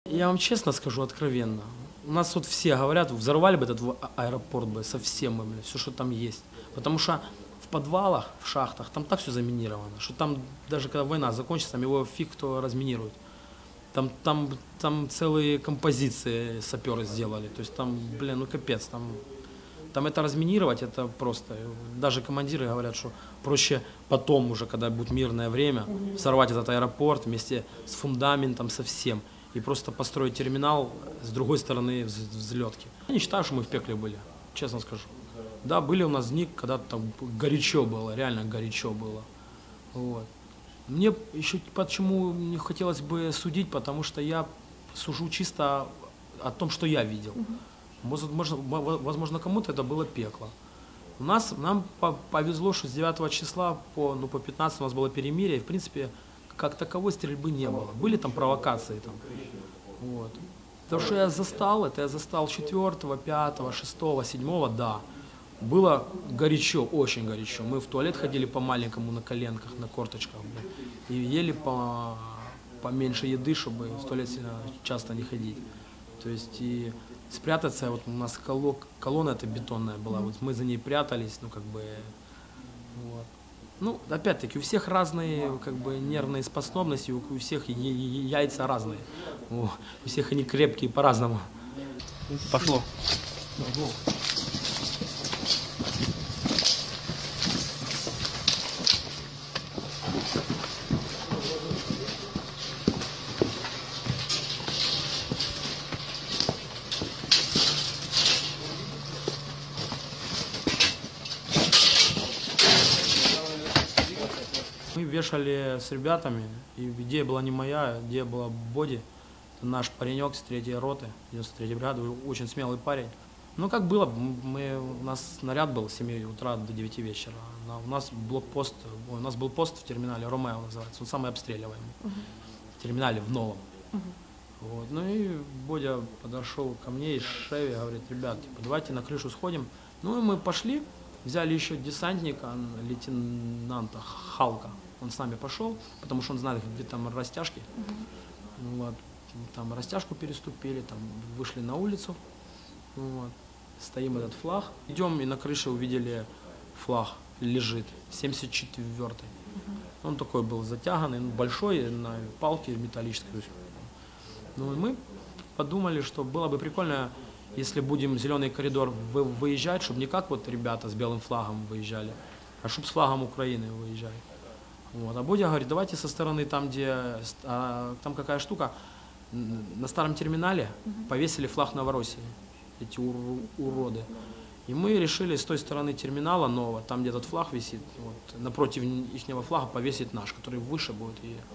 Я вам честно скажу, откровенно. У нас вот все говорят, взорвали бы этот аэропорт бы совсем, все, что там есть. Потому что в подвалах, в шахтах, там так все заминировано, что там даже когда война закончится, там его фиг кто разминирует. Там целые композиции саперы сделали. То есть там, блин, ну капец, там это разминировать, это просто. Даже командиры говорят, что проще потом уже, когда будет мирное время, взорвать этот аэропорт вместе с фундаментом, со всем. И просто построить терминал с другой стороны взлетки. Я не считаю, что мы в пекле были, честно скажу. Да, были у нас дни, когда там горячо было, реально горячо было. Вот. Мне еще почему не хотелось бы судить, потому что я сужу чисто о том, что я видел. Возможно, кому-то это было пекло. Нам повезло, что с 9 числа по 15 у нас было перемирие, и в принципе как таковой стрельбы не было. Были там провокации. Там. Вот. То, что я застал 4, 5, 6, 7, да. Было горячо, очень горячо. Мы в туалет ходили по-маленькому на коленках, на корточках. И ели поменьше еды, чтобы в туалет сильно часто не ходить. То есть и спрятаться, вот у нас колонна эта бетонная была, вот мы за ней прятались, ну как бы, вот. Ну, опять-таки, у всех разные как бы нервные способности, у всех яйца разные, у всех они крепкие по-разному. Пошло. Мы вешали с ребятами, и идея была не моя, идея была Боди, наш паренек с 3-й роты, 93-й бригады, очень смелый парень. Ну как было, у нас наряд был с 7 утра до 9 вечера, у нас блокпост, у нас был пост в терминале, Ромео называется, он самый обстреливаемый, в терминале в новом. Вот. Ну и Бодя подошел ко мне из Шеви, говорит: ребят, типа, давайте на крышу сходим. Ну и мы пошли. Взяли еще десантника, лейтенанта Халка. Он с нами пошел, потому что он знает, где там растяжки. Вот. Там растяжку переступили, там вышли на улицу. Вот. Стоим этот флаг. Идем и на крыше увидели флаг, лежит, 74-й. Он такой был затяганный, большой, на палке металлической. Ну и мы подумали, что было бы прикольно, если будем зеленый коридор выезжать, чтобы не как вот ребята с белым флагом выезжали, а чтобы с флагом Украины выезжали. Вот. А Бодя говорит: давайте со стороны там, где там какая штука, на старом терминале повесили флаг Новороссии, эти уроды. И мы решили с той стороны терминала нового, там где этот флаг висит, вот, напротив ихнего флага повесить наш, который выше будет.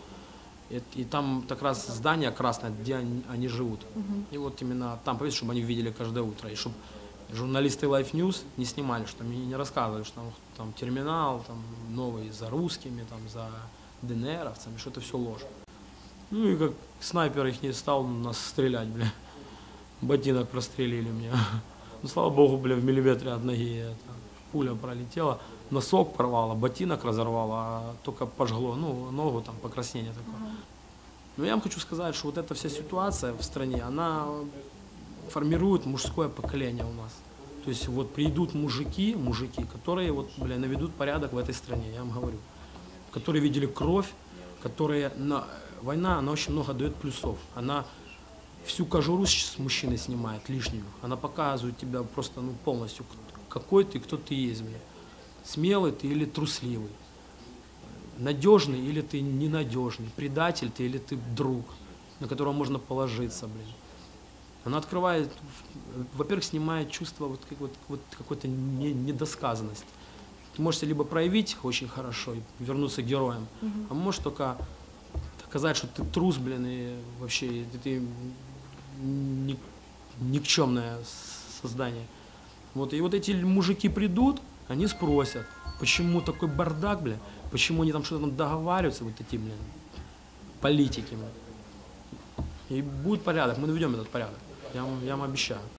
И там как раз здание красное, где они живут. И вот именно там повесить, чтобы они видели каждое утро. И чтобы журналисты Life News не снимали, что мне не рассказывали, что там терминал там новый за русскими, там за ДНРовцами, что это все ложь. Ну и как снайпер их не стал нас стрелять, бля. Ботинок прострелили мне. Ну слава богу, бля, в миллиметре от ноги пуля пролетела. Носок порвало, ботинок разорвало, а только пожгло, ну, ногу там, покраснение такое. Но я вам хочу сказать, что вот эта вся ситуация в стране, она формирует мужское поколение у нас. То есть вот придут мужики, которые вот, бля, наведут порядок в этой стране, я вам говорю. Которые видели кровь, которые... Война, она очень много дает плюсов. Она всю кожуру с мужчины снимает, лишнюю. Она показывает тебя просто, ну, полностью, какой ты, кто ты есть, бля. Смелый ты или трусливый, надежный или ты ненадежный, предатель ты или ты друг, на которого можно положиться, блин. Она открывает, во-первых, снимает чувство вот какой-то недосказанности. Ты можешь либо проявить очень хорошо и вернуться героем, а можешь только доказать, что ты трус, блин, и вообще ты никчемное создание. Вот, и вот эти мужики придут, они спросят, почему такой бардак, бля, почему они там что-то там договариваются, вот эти, блин, политики, бля. И будет порядок, мы наведем этот порядок, я вам обещаю.